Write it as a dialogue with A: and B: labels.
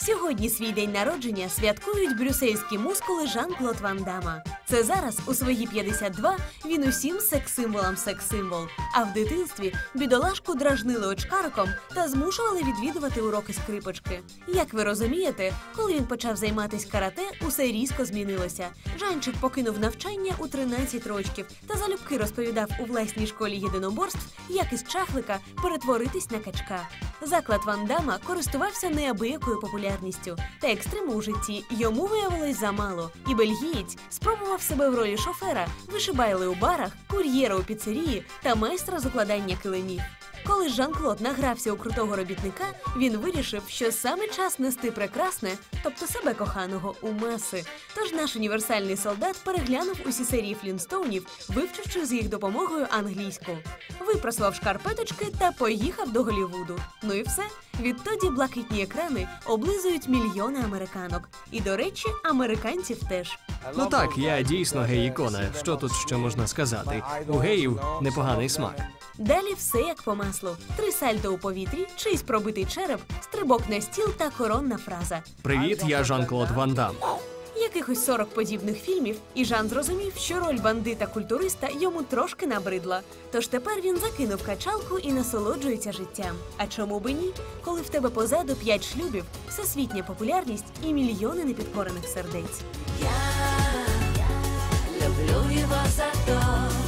A: Сьогодні свій день народження святкують брюссельські мускули Жан-Клод Ван Дамма. Це зараз, у свої 52, він усім секс-символам секс-символ. А в дитинстві бідолашку дражнили очкариком та змушували відвідувати уроки скрипочки. Як ви розумієте, коли він почав займатися карате, усе різко змінилося. Жанчик покинув навчання у 13 років та залюбки розповідав у власній школі єдиноборств, як із чахлика перетворитись на качка. Заклад Ван Дамма користувався неабиякою популярністю, та екстриму у житті йому виявилось замало. І бельгієць спробував себе в ролі шофера, вишибайли у барах, кур'єра у піцерії та майстра з укладання килимів. Коли Жан-Клод награвся у крутого робітника, він вирішив, що саме час нести прекрасне, тобто себе коханого, у маси. Тож наш універсальний солдат переглянув усі серії Флінстоунів, вивчивши з їх допомогою англійську. Випросував шкарпеточки та поїхав до Голлівуду. Ну і все. Відтоді блакитні екрани облизують мільйони американок. І, до речі, американців теж.
B: Ну так, я дійсно гей-ікона. Що тут ще можна сказати? У геїв непоганий смак.
A: Далі все як по маслу. 3 сальто у повітрі, чийсь пробитий череп, стрибок на стіл та коронна фраза.
B: Привіт, я Жан-Клод Ван Дамм.
A: Якихось 40 подібних фільмів, і Жан зрозумів, що роль бандита-культуриста йому трошки набридла. Тож тепер він закинув качалку і насолоджується життям. А чому би ні? Коли в тебе позаду 5 шлюбів, всесвітня популярність і мільйони непідкорених сердець.
C: Я люблю його за то,